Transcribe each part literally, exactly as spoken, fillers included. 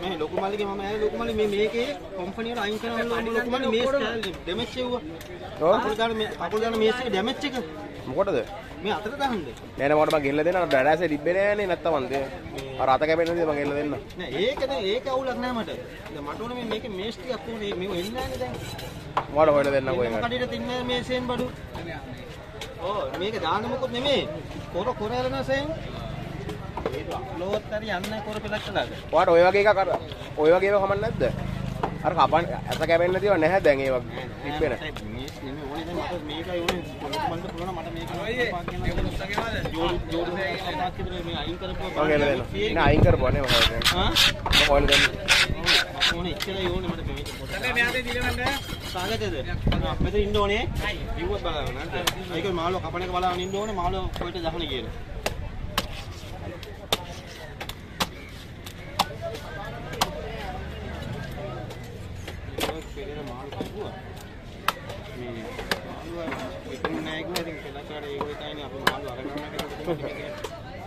මේ ලොකු මල්ලිගේ මම ඇයි ලොකු මල්ලි මේ මේකේ කම්පැනි වල අයින් කරනවා ලොකු මල්ලි මේස් කෑල්ලේ ඩැමේජ් එව්වා. ඔව්. කකුල් දාන මේ කකුල් දාන මේස් එකේ ඩැමේජ් එක. මොකටද? මේ අතට දාන්නේ. නෑ නෑ මට මම ගෙල්ල දෙන්න අර ඩැඩාසේ රිබ්බේ නෑනේ නැත්තම් මන්ද. අර අත කැපෙන්න දේ මම ගෙල්ල දෙන්න. නෑ ඒක දැන් ඒක අවුලක් නෑ මට. දැන් මට ඕනේ මේ මේකේ මේස් ටිකක් ඕනේ මේක එන්නේ නෑනේ දැන්. මට හොයලා දෙන්න කොහෙන්ද? කඩේට තින්නේ මේසෙන් බඩු. ඔව් මේක දාන්න මොකොත් නෙමෙයි. කොර කොර යනසෙන් ලෝත් හරි යන්නේ කොර පෙලක් කළාද? ඔයාට ඔය වගේ එකක් අර ඔය වගේ ඒවා කමක් නැද්ද? අර කපන් ඇස කැපෙන්න තියව නැහැ දැන් ඒ වගේ ටිප් වෙන. මේස් නෙමෙයි ඕනේ දැන් මට මේකයි ඕනේ මන්ට පුළුවන් මට මේක පාක් කියනවා. ජෝඩි ජෝඩි පාක් කියලා මේ අයින් කරපුවා. ඔය නේද? නෑ අයින් කරපුවා නේ ඔය. හා? ඔය දෙන්න. ඔව් ඕනේ ඉච්චරයි ඕනේ මට මේක. දැන් මෙයාට දීලවන්න. සාගතද? මෙතන ඉන්න ඕනේ. ඉවුවත් බලන්න නේද? ඒක මාළු කපන එක බලන්න ඉන්න ඕනේ මාළු කොහෙට දහන කියලා.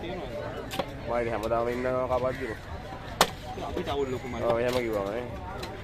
මම හැමදාම ඉන්නවා කපද්දිම. අපි තවුල් ලොකු මල්ලි. ඔව් එහෙම කිව්වම නේ.